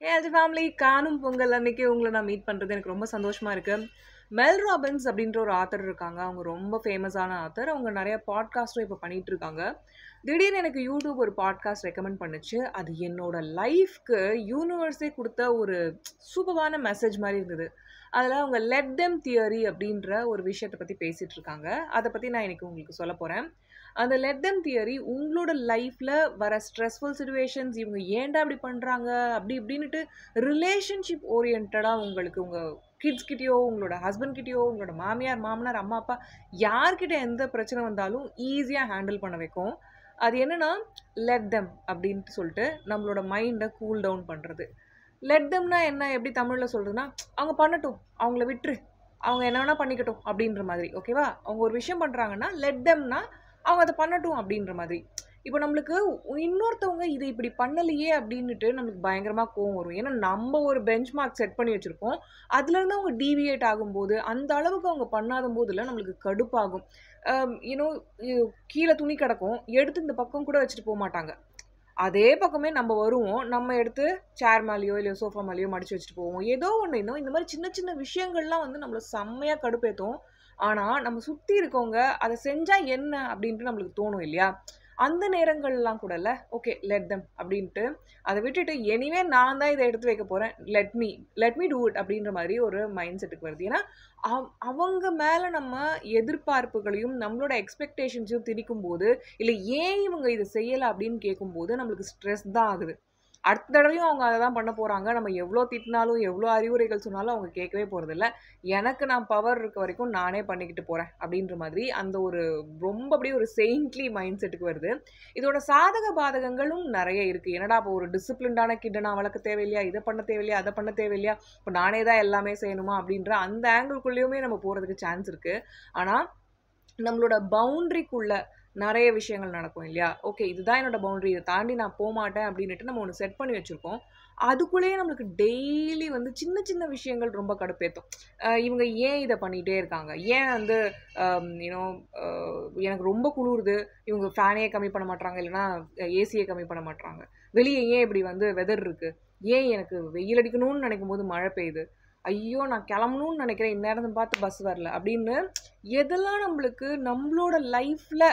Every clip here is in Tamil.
ஏஜ் ஃபேமிலி காணும் பொங்கல் அன்னைக்கு உங்களை நான் மீட் பண்ணுறது எனக்கு ரொம்ப சந்தோஷமாக இருக்குது. மெல் ராபின்ஸ் அப்படின்ற ஒரு ஆத்தர் இருக்காங்க. அவங்க ரொம்ப ஃபேமஸான ஆத்தர். அவங்க நிறைய பாட்காஸ்ட்டும் இப்போ பண்ணிகிட்டு இருக்காங்க. திடீர்னு எனக்கு யூடியூப் ஒரு பாட்காஸ்ட் ரெக்கமெண்ட் பண்ணுச்சு. அது என்னோட லைஃப்க்கு யூனிவர்ஸே கொடுத்த ஒரு சூப்பரான மெசேஜ் மாதிரி இருந்தது. அதில் அவங்க லெட் தெம் தியரி அப்படின்ற ஒரு விஷயத்தை பற்றி பேசிகிட்டு இருக்காங்க. அதை பற்றி நான் இன்னைக்கு உங்களுக்கு சொல்ல போகிறேன். அந்த லெட் தெம் தியரி உங்களோட லைஃப்பில் வர ஸ்ட்ரெஸ்ஃபுல் சுச்சுவேஷன்ஸ், இவங்க ஏன்டா இப்படி பண்ணுறாங்க அப்படி இப்படின்னுட்டு ரிலேஷன்ஷிப் ஓரியன்டாக உங்களுக்கு உங்கள் கிட்ஸ் கிட்டேயோ, உங்களோட ஹஸ்பண்ட் கிட்டேயோ, உங்களோட மாமியார் மாமனார் அம்மா அப்பா யார்கிட்ட எந்த பிரச்சனை வந்தாலும் ஈஸியாக ஹேண்டில் பண்ண வைக்கும். அது என்னன்னா லெட் தெம் அப்படின்ட்டு சொல்லிட்டு நம்மளோட மைண்டை கூல் டவுன் பண்ணுறது. லெட் தெம்னா என்ன, எப்படி தமிழில் சொல்கிறதுனா, அவங்க பண்ணட்டும், அவங்கள விட்டுரு, அவங்க என்ன வேணால் பண்ணிக்கட்டும் அப்படின்ற மாதிரி. ஓகேவா? அவங்க ஒரு விஷயம் பண்ணுறாங்கன்னா லெட் தெம்னா அவங்க அதை பண்ணட்டும் அப்படின்ற மாதிரி. இப்போ நம்மளுக்கு இன்னொருத்தவங்க இதை இப்படி பண்ணலையே அப்படின்னுட்டு நம்மளுக்கு பயங்கரமாக கோவம் வரும். ஏன்னா நம்ம ஒரு பெஞ்ச் மார்க் செட் பண்ணி வச்சுருக்கோம். அதுலேருந்து அவங்க டீவியேட் ஆகும்போது, அந்த அளவுக்கு அவங்க பண்ணாத போதில் நம்மளுக்கு கடுப்பாகும். யூனோ கீழே துணி கிடக்கும், எடுத்து இந்த பக்கம் கூட வச்சுட்டு போக மாட்டாங்க. அதே பக்கமே நம்ம வருவோம், நம்ம எடுத்து சேர் மேலேயோ இல்லை சோஃபா மேலேயோ மடிச்சு வச்சுட்டு போவோம். ஏதோ ஒன்று இன்னும் இந்த மாதிரி சின்ன சின்ன விஷயங்கள்லாம் வந்து நம்மளை செம்மையாக கடுப்பேற்றும். ஆனால் நம்ம சுற்றி இருக்கவங்க அதை செஞ்சால் என்ன அப்படின்ட்டு நம்மளுக்கு தோணும் இல்லையா? அந்த நேரங்கள்லாம் கூடல ஓகே லெட் தெம் அப்படின்ட்டு அதை விட்டுட்டு எனிவே நான் தான் இதை எடுத்து வைக்க போகிறேன், லெட் மீ டூ இட் அப்படின்ற மாதிரி ஒரு மைண்ட் செட்டுக்கு வருது. ஏன்னா அவங்க மேலே நம்ம எதிர்பார்ப்புகளையும் நம்மளோட எக்ஸ்பெக்டேஷன்ஸையும் திணிக்கும் போது, இல்லை ஏன் இவங்க இதை செய்யலை அப்படின்னு கேட்கும்போது நம்மளுக்கு ஸ்ட்ரெஸ் தான் ஆகுது. அடுத்த தடவையும் அவங்க அதை தான் பண்ண போகிறாங்க. நம்ம எவ்வளோ திட்டினாலும் எவ்வளோ அறிவுரைகள் சொன்னாலும் அவங்க கேட்கவே போகிறதில்ல. எனக்கு நான் பவர் இருக்க வரைக்கும் நானே பண்ணிக்கிட்டு போகிறேன் அப்படின்ற மாதிரி அந்த ஒரு ரொம்ப அப்படியே ஒரு செயின்ட்லி மைண்ட் செட்டுக்கு வருது. இதோட சாதக பாதகங்களும் நிறைய இருக்குது. என்னடா இப்போ ஒரு டிசிப்ளின்டான கிட்ட நான் வளர்க்க தேவையில்லையா, இதை பண்ண தேவையில்லையா, அதை பண்ண தேவையில்லையா, இப்போ நானே தான் எல்லாமே செய்யணுமா அப்படின்ற அந்த ஆங்கிள்குள்ளேயுமே நம்ம போகிறதுக்கு சான்ஸ் இருக்குது. ஆனால் நம்மளோட பவுண்ட்ரிக்குள்ள நிறைய விஷயங்கள் நடக்கும் இல்லையா? ஓகே இதுதான் என்னோட பவுண்ட்ரி, இதை தாண்டி நான் போக மாட்டேன் அப்படின்ட்டு நம்ம ஒன்று செட் பண்ணி வச்சுருக்கோம். அதுக்குள்ளேயே நம்மளுக்கு டெய்லி வந்து சின்ன சின்ன விஷயங்கள் ரொம்ப கடுப்பேற்றும். இவங்க ஏன் இதை பண்ணிகிட்டே இருக்காங்க, ஏன் வந்து யூனோ எனக்கு ரொம்ப குளிருது, இவங்க ஃபேனையே கம்மி பண்ண மாட்டாங்க, இல்லைனா ஏசியை கம்மி பண்ண மாட்டாங்க, வெளியே ஏன் இப்படி வந்து வெதர் இருக்குது, ஏன் எனக்கு வெயில் அடிக்கணும்னு நினைக்கும் போது மழை பெய்யுது, ஐயோ நான் கிளம்பணும்னு நினைக்கிறேன் இந்நேரம் பார்த்து பஸ் வரல அப்படின்னு எதெல்லாம் நம்மளுக்கு நம்மளோட லைஃப்பில்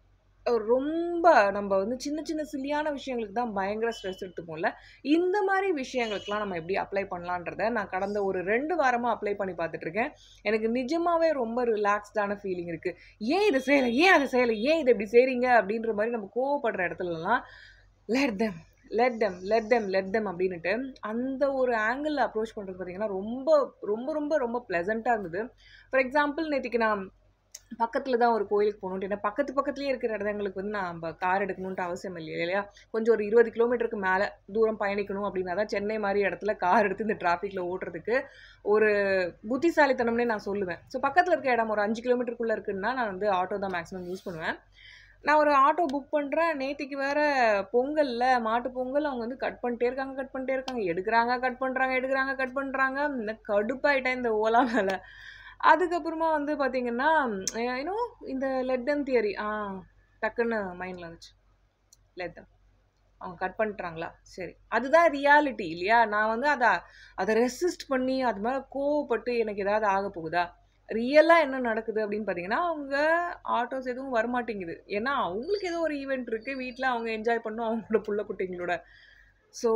ரொம்ப நம்ம வந்து சின்ன சின்ன சில்லியான விஷயங்களுக்கு தான் பயங்கர ஸ்ட்ரெஸ் எடுத்துப்போம்ல. இந்த மாதிரி விஷயங்களுக்கெல்லாம் நம்ம எப்படி அப்ளை பண்ணலான்றத நான் கடந்த ஒரு 2 வாரமாக அப்ளை பண்ணி பார்த்துட்ருக்கேன். எனக்கு நிஜமாகவே ரொம்ப ரிலாக்ஸ்டான ஃபீலிங் இருக்குது. ஏன் இதை செய்யலை, ஏன் அதை செய்யலை, ஏன் இதை இப்படி செய்கிறீங்க அப்படின்ற மாதிரி நம்ம கோவப்படுற இடத்துலலாம் let them let them let them let them அப்படின்னுட்டு அந்த ஒரு ஆங்கிளில் அப்ரோச் பண்ணுறது பார்த்திங்கன்னா ரொம்ப ரொம்ப ரொம்ப ரொம்ப ப்ளசண்ட்டாக இருந்தது. ஃபார் எக்ஸாம்பிள் நேற்றுக்கு நான் பக்கத்தில் தான் ஒரு கோயிலுக்கு போகணுன்ட்டு, ஏன்னா பக்கத்துலேயே இருக்கிற இடங்களுக்கு வந்து நம்ம கார் எடுக்கணுன்ட்டு அவசியம் இல்லை இல்லையா? கொஞ்சம் ஒரு 20 கிலோமீட்டருக்கு மேலே தூரம் பயணிக்கணும் அப்படின்னா தான் சென்னை மாதிரி இடத்துல கார் எடுத்து இந்த டிராஃபிக்கில் ஓட்டுறதுக்கு ஒரு புத்திசாலித்தனம்னே நான் சொல்லுவேன். ஸோ பக்கத்தில் இருக்க இடம் ஒரு 5 கிலோமீட்டருக்குள்ளே இருக்குன்னா நான் வந்து ஆட்டோ தான் மேக்ஸிமம் யூஸ் பண்ணுவேன். நான் ஒரு ஆட்டோ புக் பண்ணுறேன். நேற்றுக்கு வேறு பொங்கலில் மாட்டு பொங்கல் அவங்க வந்து கட் பண்ணிட்டே இருக்காங்க, எடுக்கிறாங்க கட் பண்ணுறாங்க. இந்த கடுப்பாயிட்டேன் இந்த ஓலா மேலே. அதுக்கப்புறமா வந்து பார்த்தீங்கன்னா ஏன்னோ இந்த லெட் தெம் தியரி டக்குன்னு மைண்டில் வந்துச்சு. லெட் தெம், அவங்க கட் பண்ணிட்டாங்களா, சரி அதுதான் ரியாலிட்டி இல்லையா? நான் வந்து அதை ரெசிஸ்ட் பண்ணி அது மேலே கோவப்பட்டு எனக்கு ஏதாவது ஆக போகுதா? ரியலாக என்ன நடக்குது அப்படின்னு பார்த்தீங்கன்னா, அவங்க ஆட்டோஸ் எதுவும் வரமாட்டேங்குது. ஏன்னா அவங்களுக்கு ஏதோ ஒரு ஈவெண்ட் இருக்குது, வீட்டில் அவங்க என்ஜாய் பண்ணணும் அவங்களோட புள்ள குட்டிங்களோட. ஸோ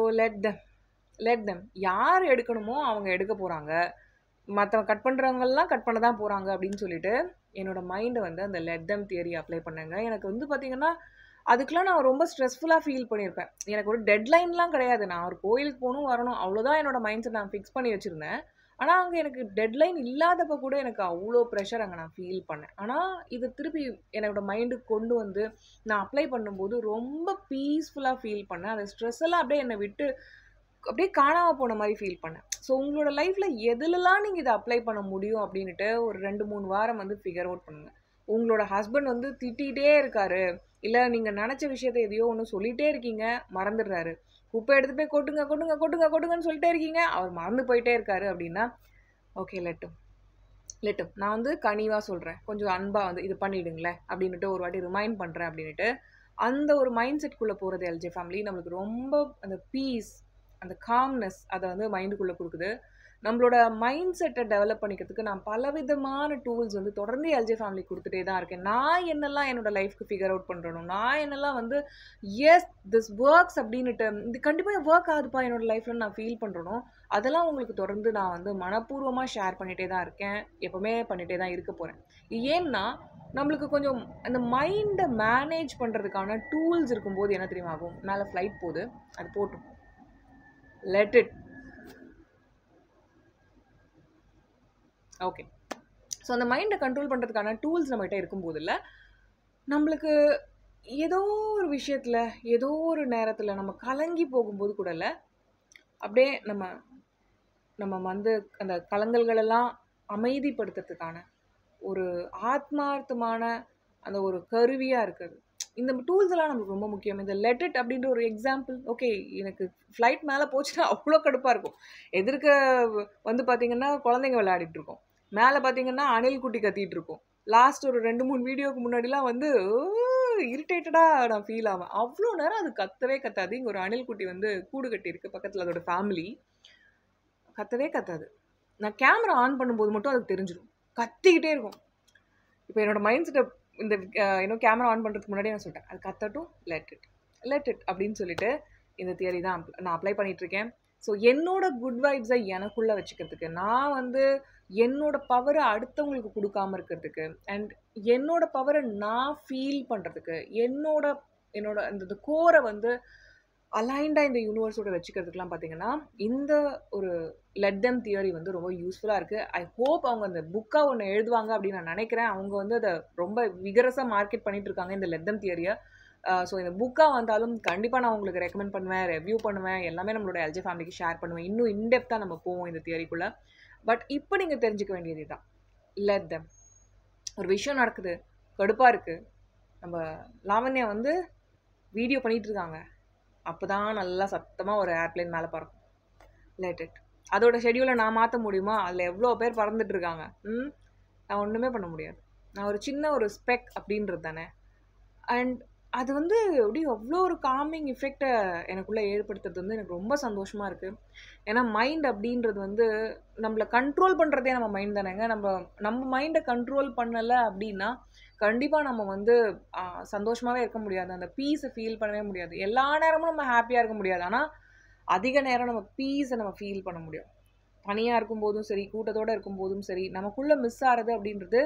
லெட் தெம் யார் எடுக்கணுமோ அவங்க எடுக்க போகிறாங்க, மற்றவங்க கட் பண்ணுறவங்கெல்லாம் கட் பண்ண தான் போகிறாங்க அப்படின்னு சொல்லிட்டு என்னோட மைண்டை வந்து அந்த லெட் தெம் தியரி அப்ளை பண்ணேங்க. எனக்கு வந்து பார்த்திங்கன்னா அதுக்கெலாம் நான் ரொம்ப ஸ்ட்ரெஸ்ஃபுல்லாக ஃபீல் பண்ணியிருப்பேன். எனக்கு ஒரு டெட்லைன்லாம் கிடையாது. நான் ஒரு கோயிலுக்கு போகணும் வரணும் அவ்வளோதான் என்னோட மைண்ட் செட் நான் ஃபிக்ஸ் பண்ணி வச்சுருந்தேன். ஆனால் அங்கே எனக்கு டெட்லைன் இல்லாதப்போ கூட எனக்கு அவ்வளோ ப்ரெஷர் அங்கே நான் ஃபீல் பண்ணேன். ஆனால் இது திருப்பி என்னோட மைண்டுக்கு கொண்டு வந்து நான் அப்ளை பண்ணும்போது ரொம்ப பீஸ்ஃபுல்லாக ஃபீல் பண்ணேன். அந்த ஸ்ட்ரெஸ் எல்லாம் அப்படியே என்னை விட்டு அப்படியே காணாமல் போன மாதிரி ஃபீல் பண்ணேன். ஸோ உங்களோட லைஃப்பில் எதுலலாம் நீங்கள் இதை அப்ளை பண்ண முடியும் அப்படின்ட்டு ஒரு 2-3 வாரம் வந்து ஃபிகர் அவுட் பண்ணுங்கள். உங்களோட ஹஸ்பண்ட் வந்து திட்டிகிட்டே இருக்காரு, இல்லை நீங்கள் நினச்ச விஷயத்தை எதையோ ஒன்று சொல்லிகிட்டே இருக்கீங்க, மறந்துடுறாரு, குப்பை எடுத்து போய் கொட்டுங்கன்னு சொல்லிட்டே இருக்கீங்க, அவர் மறந்து போயிட்டே இருக்காரு அப்படின்னா ஓகே லெட்டும் நான் வந்து கனிவாக சொல்கிறேன், கொஞ்சம் அன்பாக வந்து இது பண்ணிவிடுங்களேன் அப்படின்ட்டு ஒரு வாட்டி ரிமைண்ட் பண்ணுறேன் அப்படின்ட்டு அந்த ஒரு மைண்ட் செட்குள்ளே போகிறது எல்ஜே ஃபேமிலி நம்மளுக்கு ரொம்ப அந்த பீஸ் அந்த காம்னஸ் அதை வந்து மைண்டுக்குள்ளே கொடுக்குது. நம்மளோட மைண்ட் செட்டை டெவலப் பண்ணிக்கிறதுக்கு நான் பலவிதமான டூல்ஸ் வந்து தொடர்ந்து எல்ஜே ஃபேமிலி கொடுத்துட்டே தான் இருக்கேன். நான் என்னெல்லாம் என்னோட லைஃப்க்கு ஃபிகர் அவுட் பண்ணுறணும், நான் என்னெல்லாம் வந்து எஸ் திஸ் ஒர்க்ஸ் அப்படின்னுட்டு இது கண்டிப்பாக ஒர்க் ஆகுதுப்பா என்னோட லைஃப்பில் நான் ஃபீல் பண்ணுறணும், அதெல்லாம் உங்களுக்கு தொடர்ந்து நான் வந்து மனப்பூர்வமாக ஷேர் பண்ணிகிட்டே தான் இருக்கேன், எப்போவுமே பண்ணிகிட்டே தான் இருக்க போகிறேன். ஏன்னா நம்மளுக்கு கொஞ்சம் அந்த மைண்டை மேனேஜ் பண்ணுறதுக்கான டூல்ஸ் இருக்கும்போது என்ன தெரியுமா ஆகும், மேலே ஃப்ளைட் போகுது, அது போட்டும், லெட் இட். ஓகே, ஸோ அந்த மைண்டை கண்ட்ரோல் பண்ணுறதுக்கான டூல்ஸ் நம்மகிட்ட இருக்கும்போது இல்லை, நம்மளுக்கு ஏதோ ஒரு விஷயத்தில் ஏதோ ஒரு நேரத்தில் நம்ம கலங்கி போகும்போது கூட இல்லை, அப்படியே நம்ம வந்து அந்த கலங்கல்களெல்லாம் அமைதிப்படுத்துறதுக்கான ஒரு ஆத்மார்த்தமான அந்த ஒரு கருவியாக இருக்குது. இந்த டூல்ஸ் எல்லாம் நமக்கு ரொம்ப முக்கியம். இந்த லெட் இட் அப்படின்ற ஒரு எக்ஸாம்பிள். ஓகே, எனக்கு ஃப்ளைட் மேலே போச்சுன்னா அவ்வளோ கடுப்பாக இருக்கும். எதிர்க்க வந்து பார்த்தீங்கன்னா குழந்தைங்க விளையாடிட்டு இருக்கோம், மேலே பார்த்தீங்கன்னா அணில் குட்டி கத்திட்டு இருக்கோம். லாஸ்ட் ஒரு 2-3 வீடியோக்கு முன்னாடிலாம் வந்து இரிட்டேட்டடாக நான் ஃபீல் ஆவேன். அவ்வளோ நேரம் அது கத்தவே கத்தாது. இங்கே ஒரு அணில் குட்டி வந்து கூடு கட்டியிருக்கு பக்கத்தில், அதோட ஃபேமிலி கத்தவே கத்தாது. நான் கேமரா ஆன் பண்ணும்போது மட்டும் அதுக்கு தெரிஞ்சிடும், கத்திக்கிட்டே இருக்கும். இப்போ என்னோட மைண்ட் செட்டை இந்த இன்னும் கேமரா ஆன் பண்ணுறதுக்கு முன்னாடியே நான் சொல்லிட்டேன், அது கத்தட்டும், லெட் இட் அப்படின்னு சொல்லிட்டு இந்த தியரி தான் நான் அப்ளை பண்ணிகிட்ருக்கேன். ஸோ என்னோட குட் வைப்ஸை எனக்குள்ளே வச்சுக்கிறதுக்கு, நான் வந்து என்னோட பவரை அடுத்தவங்களுக்கு கொடுக்காமல் இருக்கிறதுக்கு, அண்ட் என்னோட பவரை நான் ஃபீல் பண்ணுறதுக்கு, என்னோட அந்த கோரை வந்து அலைண்டாக இந்த யூனிவர்ஸோட வச்சுக்கிறதுக்குலாம் பார்த்தீங்கன்னா இந்த ஒரு லெட் தெம் தியரி வந்து ரொம்ப யூஸ்ஃபுல்லாக இருக்குது. ஐ ஹோப் அவங்க அந்த புக்காக ஒன்று எழுதுவாங்க அப்படின்னு நான் நினைக்கிறேன். அவங்க வந்து அதை ரொம்ப விகரஸாக மார்க்கெட் பண்ணிட்டு இருக்காங்க இந்த லெட் தெம் தியரியை. ஸோ இந்த புக்காக வந்தாலும் கண்டிப்பாக நான் உங்களுக்கு ரெக்கமெண்ட் பண்ணுவேன், ரிவ்யூ பண்ணுவேன், எல்லாமே நம்மளோட எல்ஜே ஃபேமிலிக்கு ஷேர் பண்ணுவேன். இன்னும் இன்டெப்த்தாக நம்ம போவோம் இந்த தியரிக்குள்ளே. பட் இப்போ நீங்கள் தெரிஞ்சுக்க வேண்டியது தான், லெட் தெம். ஒரு விஷயம் நடக்குது, கடுப்பாக இருக்குது, நம்ம லாவண்யா வந்து வீடியோ பண்ணிகிட்டு இருக்காங்க, அப்போ தான் நல்லா சத்தமாக ஒரு ஏர்ப்ளைன் மேலே பறக்கும், லெட் இட். அதோட ஷெடியூலை நான் மாற்ற முடியுமா? அதில் எவ்வளோ பேர் பறந்துட்டுருக்காங்க, நான் ஒன்றுமே பண்ண முடியாது. நான் ஒரு சின்ன ஒரு ஸ்பெக் அப்படின்றது தானே. அண்ட் அது வந்து அப்படியே அவ்வளோ ஒரு காமிங் எஃபெக்டை எனக்குள்ளே ஏற்படுத்துறது வந்து எனக்கு ரொம்ப சந்தோஷமாக இருக்குது. ஏன்னா மைண்ட் அப்படின்றது வந்து நம்மளை கண்ட்ரோல் பண்ணுறதே நம்ம மைண்ட் தானேங்க. நம்ம மைண்டை கண்ட்ரோல் பண்ணலை அப்படின்னா கண்டிப்பாக நம்ம வந்து சந்தோஷமாகவே இருக்க முடியாது, அந்த பீஸை ஃபீல் பண்ணவே முடியாது. எல்லா நேரமும் நம்ம ஹாப்பியாக இருக்க முடியாது, ஆனால் அதிக நேரம் நம்ம பீஸை நம்ம ஃபீல் பண்ண முடியும். தனியாக இருக்கும்போதும் சரி, கூட்டத்தோடு இருக்கும்போதும் சரி, நமக்குள்ளே மிஸ் ஆகிறது அப்படின்றது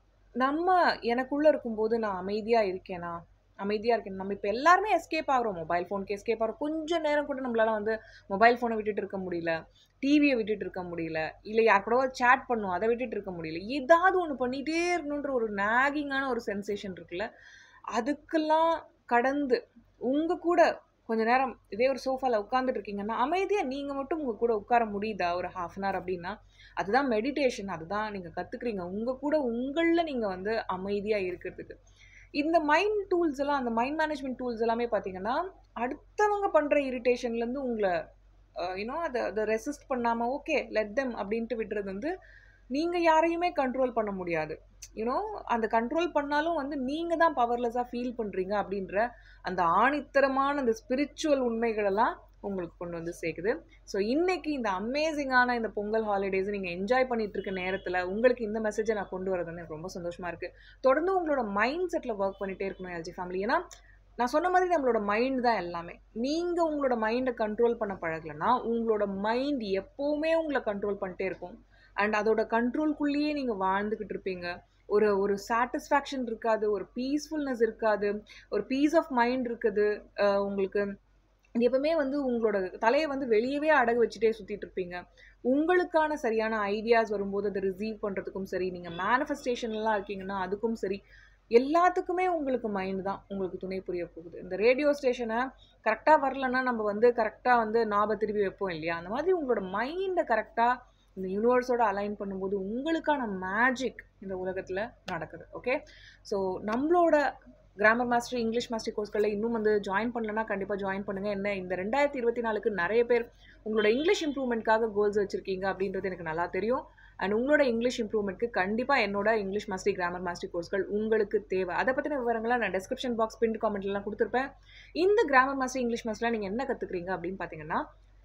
எனக்குள்ளே இருக்கும்போது நான் அமைதியாக இருக்கேன். நம்ம இப்போ எல்லாருமே எஸ்கேப் ஆகிறோம், மொபைல் ஃபோனுக்கு எஸ்கேப் ஆகிறோம். கொஞ்சம் நேரம் கூட நம்மளால் வந்து மொபைல் ஃபோனை விட்டுட்டு இருக்க முடியல, டிவியை விட்டுட்டு இருக்க முடியல, இல்லை யார் கூட சேட் பண்ணும் அதை விட்டுட்டு இருக்க முடியல. ஏதாவது ஒன்று பண்ணிகிட்டே இருக்கணுன்ற ஒரு நாகிங்கான ஒரு சென்சேஷன் இருக்குல்ல, அதுக்கெல்லாம் கடந்து உங்கள் கூட கொஞ்சம் நேரம் இதே ஒரு சோஃபாவில் உட்காந்துட்டு இருக்கீங்கன்னா அமைதியாக நீங்கள் மட்டும் உங்கள் கூட உட்கார முடியுதா ஒரு 1/2 hour அப்படின்னா அதுதான் மெடிடேஷன். அதுதான் நீங்கள் கற்றுக்குறீங்க உங்கள் கூட உங்களில் நீங்கள் வந்து அமைதியாக இருக்கிறதுக்கு. இந்த மைண்ட் டூல்ஸ் எல்லாம், அந்த மைண்ட் மேனேஜ்மெண்ட் டூல்ஸ் எல்லாமே பார்த்தீங்கன்னா அடுத்தவங்க பண்ணுற இரிட்டேஷன்லேருந்து உங்களை அதை ரெசிஸ்ட் பண்ணாமல் ஓகே லெட் தெம் அப்படின்ட்டு விடுறது வந்து நீங்கள் யாரையுமே கண்ட்ரோல் பண்ண முடியாது. அந்த கண்ட்ரோல் பண்ணாலும் வந்து நீங்கள் தான் பவர்லெஸ்ஸாக ஃபீல் பண்ணுறீங்க அப்படின்ற அந்த ஆணித்தரமான அந்த ஸ்பிரிச்சுவல் உண்மைகளெல்லாம் உங்களுக்கு கொண்டு வந்து சேர்க்குது. ஸோ இன்றைக்கி இந்த அமேசிங்கான இந்த பொங்கல் ஹாலிடேஸை நீங்கள் என்ஜாய் பண்ணிகிட்டு இருக்க நேரத்தில் உங்களுக்கு இந்த மெசேஜை நான் கொண்டு வரது எனக்கு ரொம்ப சந்தோஷமாக இருக்குது. தொடர்ந்து உங்களோட மைண்ட் செட்டில் ஒர்க் பண்ணிகிட்டே இருக்கணும் எல்ஜி ஃபேமிலி. ஏன்னா நான் சொன்ன மாதிரி நம்மளோட மைண்ட் தான் எல்லாமே. நீங்கள் உங்களோட மைண்டை கண்ட்ரோல் பண்ண பழகலைன்னா உங்களோட மைண்ட் எப்போவுமே உங்களை கண்ட்ரோல் பண்ணிட்டே இருக்கும். அண்ட் அதோட கண்ட்ரோல்குள்ளேயே நீங்கள் வாழ்ந்துக்கிட்டு இருப்பீங்க. ஒரு சாட்டிஸ்ஃபேக்ஷன் இருக்காது, ஒரு பீஸ்ஃபுல்னஸ் இருக்காது, ஒரு பீஸ் ஆஃப் மைண்ட் இருக்குது உங்களுக்கு. எப்பவுமே வந்து உங்களோட தலையை வந்து வெளியவே அடகு வச்சுட்டே சுற்றிட்டு இருப்பீங்க. உங்களுக்கான சரியான ஐடியாஸ் வரும்போது அதை ரிசீவ் பண்ணுறதுக்கும் சரி, நீங்கள் மேனிஃபெஸ்டேஷன்லாம் இருக்கீங்கன்னா அதுக்கும் சரி, எல்லாத்துக்குமே உங்களுக்கு மைண்ட் தான் உங்களுக்கு துணை புரிய போகுது. இந்த ரேடியோ ஸ்டேஷனை கரெக்டாக வரலன்னா நம்ம வந்து கரெக்டாக வந்து திருப்பி வைப்போம் இல்லையா, அந்த மாதிரி உங்களோட மைண்டை கரெக்டாக இந்த யூனிவர்ஸோட அலைன் பண்ணும்போது உங்களுக்கான மேஜிக் இந்த உலகத்தில் நடக்குது. ஓகே, ஸோ நம்மளோட கிராமர் மாஸ்டர் இங்கிலீஷ் மாஸ்டர் கோர்ஸ்களில் இன்னும் வந்து ஜாயின் பண்ணலன்னா கண்டிப்பாக ஜாயின் பண்ணுங்கள். என்ன இந்த 2024க்கு நிறைய பேர் உங்களோட இங்கிலீஷ் இம்ப்ரூவ்மெண்ட்காக கோல்ஸ் வச்சுருக்கீங்க அப்படின்றது எனக்கு நல்லா தெரியும். அண்ட் உங்களோட இங்கிலீஷ் இம்ப்ரூவ்மெண்ட்க்கு கண்டிப்பாக என்னோட இங்கிலீஷ் மாஸ்டர் கிராமர் மாஸ்டர் கோர்ஸ்கள் உங்களுக்கு தேவை. அதை பற்றின விவரங்களை நான் டிஸ்கிரிப்ஷன் பாக்ஸ் பின் காமெண்ட்லாம் கொடுத்துருப்பேன். இந்த கிராமர் மாஸ்டர் இங்கிலீஷ் மாஸ்டரில் நீங்கள் என்ன கற்றுக்குறீங்க அப்படின்னு பார்த்தீங்கன்னா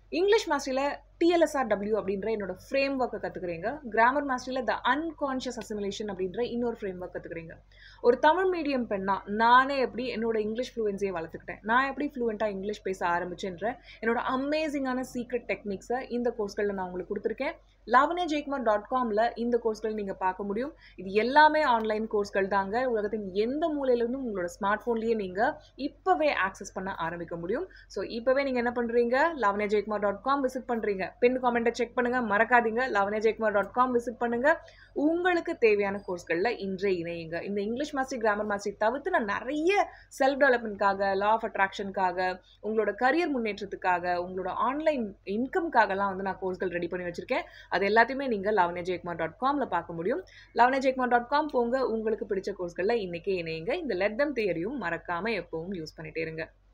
இங்கிலீஷ் மாஸ்டரியில் TLSRW அப்படின்ற என்னோட ஃப்ரேம் ஒர்க்கை கற்றுக்குறீங்க. கிராமர் மாஸ்டரியில் த அன்கான்ஷியஸ் அசிமுலேஷன் அப்படின்ற இன்னொரு ஃப்ரேம் ஒர்க் கற்றுக்குறீங்க. ஒரு தமிழ் மீடியம் பெண்ணா நானே எப்படி என்னோட இங்கிலீஷ் ஃப்ளூவன்சியை வளர்த்துக்கிட்டேன், நான் எப்படி ஃப்ளூவெண்ட்டாக இங்கிலீஷ் பேச ஆரம்பிச்சேன்ற என்னோட அமேசிங்கான சீக்ரெட் டெக்னிக்ஸை இந்த கோர்ஸ்களில் நான் உங்களுக்கு கொடுத்துருக்கேன். lavanyajaykumar.comல இந்த கோர்ஸ்கள் நீங்கள் பார்க்க முடியும். இது எல்லாமே ஆன்லைன் கோர்ஸ்கள் தாங்க. உலகத்தின் எந்த மூலையிலிருந்தும் உங்களோட ஸ்மார்ட் ஃபோன்லேயே நீங்கள் இப்போவே ஆக்சஸ் பண்ண ஆரம்பிக்க முடியும். ஸோ இப்போவே நீங்கள் என்ன பண்ணுறீங்க, lavanyajaykumar.com விசிட் பண்ணுறீங்க. பின் காமெண்ட்டை செக் பண்ணுங்கள், மறக்காதீங்க. lavanyajaykumar.com விசிட் பண்ணுங்கள். உங்களுக்கு தேவையான கோர்ஸ்களில் இன்றே இணையுங்க. இந்த இங்கிலீஷ் மாஸ்டரி, கிராமர் மாஸ்டரி தவிர்த்து நான் நிறைய செல்ஃப் டெவலப்மெண்ட்காக, லா ஆஃப் அட்ராக்ஷனுக்காக, உங்களோட கரியர் முன்னேற்றத்துக்காக, உங்களோட ஆன்லைன் இன்கம்காகலாம் வந்து நான் கோர்ஸ்கள் ரெடி பண்ணி வச்சுருக்கேன். அது எல்லாத்தையுமே நீங்கள் lavanyajaykumar.comல பார்க்க முடியும். lavanyajaykumar.com போங்க, உங்களுக்கு பிடிச்ச கோர்ஸ்களில் இன்றைக்கே இணையுங்க. இந்த லெட் தெம் தியரியும் மறக்காமல் எப்பவும் யூஸ் பண்ணிட்டே இருங்க.